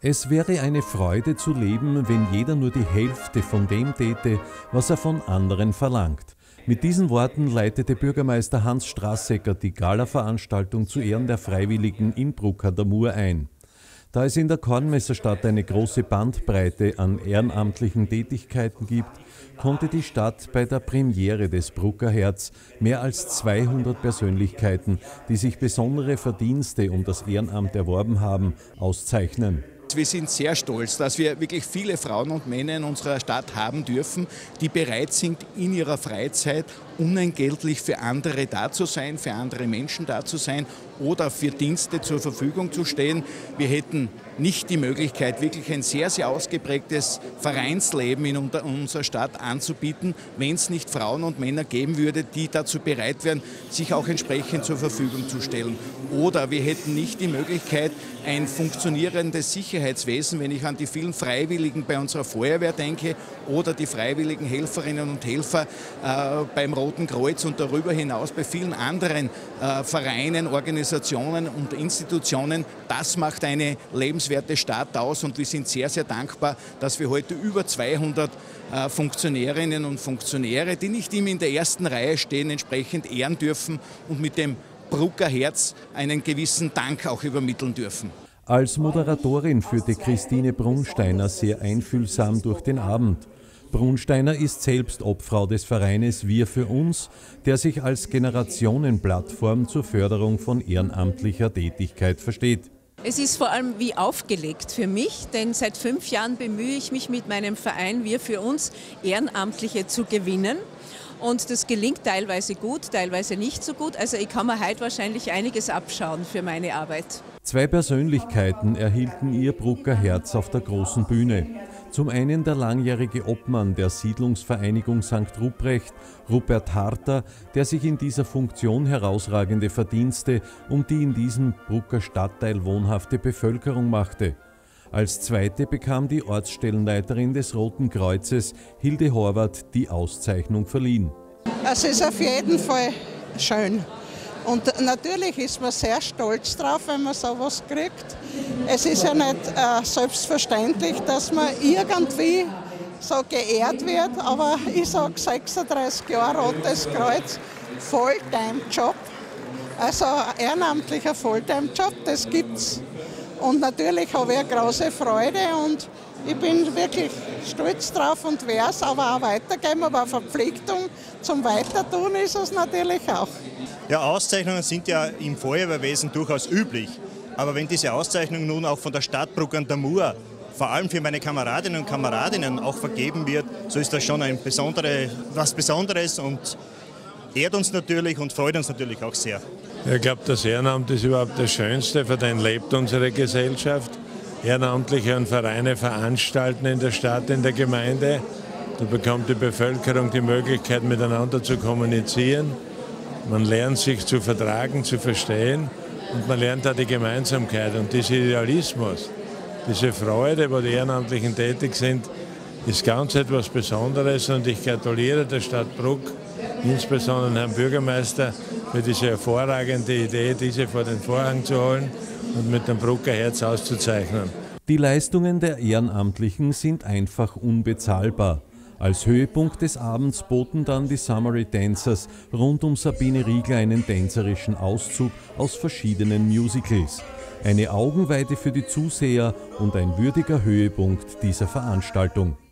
Es wäre eine Freude zu leben, wenn jeder nur die Hälfte von dem täte, was er von anderen verlangt. Mit diesen Worten leitete Bürgermeister Hans Strassecker die Gala-Veranstaltung zu Ehren der Freiwilligen in Bruck an der Mur ein. Da es in der Kornmesserstadt eine große Bandbreite an ehrenamtlichen Tätigkeiten gibt, konnte die Stadt bei der Premiere des Brucker Herz mehr als 200 Persönlichkeiten, die sich besondere Verdienste um das Ehrenamt erworben haben, auszeichnen. Wir sind sehr stolz, dass wir wirklich viele Frauen und Männer in unserer Stadt haben dürfen, die bereit sind, in ihrer Freizeit unentgeltlich für andere da zu sein, für andere Menschen da zu sein oder für Dienste zur Verfügung zu stehen. Wir hätten nicht die Möglichkeit, wirklich ein sehr, sehr ausgeprägtes Vereinsleben in unserer Stadt anzubieten, wenn es nicht Frauen und Männer geben würde, die dazu bereit wären, sich auch entsprechend zur Verfügung zu stellen. Oder wir hätten nicht die Möglichkeit, ein funktionierendes Sicherheitswesen, wenn ich an die vielen Freiwilligen bei unserer Feuerwehr denke oder die freiwilligen Helferinnen und Helfer beim Roten Kreuz und darüber hinaus bei vielen anderen Vereinen, Organisationen und Institutionen. Das macht eine lebenswerte Stadt aus und wir sind sehr, sehr dankbar, dass wir heute über 200 Funktionärinnen und Funktionäre, die nicht immer in der ersten Reihe stehen, entsprechend ehren dürfen und mit dem Brucker Herz einen gewissen Dank auch übermitteln dürfen. Als Moderatorin führte Christine Brunsteiner sehr einfühlsam durch den Abend. Brunsteiner ist selbst Obfrau des Vereines Wir für uns, der sich als Generationenplattform zur Förderung von ehrenamtlicher Tätigkeit versteht. Es ist vor allem wie aufgelegt für mich, denn seit 5 Jahren bemühe ich mich mit meinem Verein Wir für uns, Ehrenamtliche zu gewinnen. Und das gelingt teilweise gut, teilweise nicht so gut. Also ich kann mir heute wahrscheinlich einiges abschauen für meine Arbeit. 2 Persönlichkeiten erhielten ihr Brucker Herz auf der großen Bühne. Zum einen der langjährige Obmann der Siedlungsvereinigung St. Ruprecht, Rupert Harter, der sich in dieser Funktion herausragende Verdienste um die in diesem Brucker Stadtteil wohnhafte Bevölkerung machte. Als zweite bekam die Ortsstellenleiterin des Roten Kreuzes, Hilde Horvath, die Auszeichnung verliehen. Es ist auf jeden Fall schön. Und natürlich ist man sehr stolz drauf, wenn man sowas kriegt. Es ist ja nicht selbstverständlich, dass man irgendwie so geehrt wird, aber ich sage 36 Jahre Rotes Kreuz, Fulltime-Job, also ehrenamtlicher Fulltime-Job, das gibt's. Und natürlich habe ich eine große Freude und ich bin wirklich stolz drauf und werde es aber auch weitergeben, aber eine Verpflichtung zum Weitertun ist es natürlich auch. Ja, Auszeichnungen sind ja im Feuerwehrwesen durchaus üblich. Aber wenn diese Auszeichnung nun auch von der Stadt Bruck an der Mur vor allem für meine Kameradinnen und Kameraden auch vergeben wird, so ist das schon was Besonderes und ehrt uns natürlich und freut uns natürlich auch sehr. Ich glaube, das Ehrenamt ist überhaupt das Schönste, für den lebt unsere Gesellschaft. Ehrenamtliche und Vereine veranstalten in der Stadt, in der Gemeinde. Da bekommt die Bevölkerung die Möglichkeit, miteinander zu kommunizieren. Man lernt sich zu vertragen, zu verstehen und man lernt auch die Gemeinsamkeit. Und dieser Idealismus, diese Freude, wo die Ehrenamtlichen tätig sind, ist ganz etwas Besonderes. Und ich gratuliere der Stadt Bruck, insbesondere Herrn Bürgermeister, für diese hervorragende Idee, diese vor den Vorhang zu holen und mit dem Brucker Herz auszuzeichnen. Die Leistungen der Ehrenamtlichen sind einfach unbezahlbar. Als Höhepunkt des Abends boten dann die Summery Dancers rund um Sabine Riegler einen tänzerischen Auszug aus verschiedenen Musicals. Eine Augenweide für die Zuseher und ein würdiger Höhepunkt dieser Veranstaltung.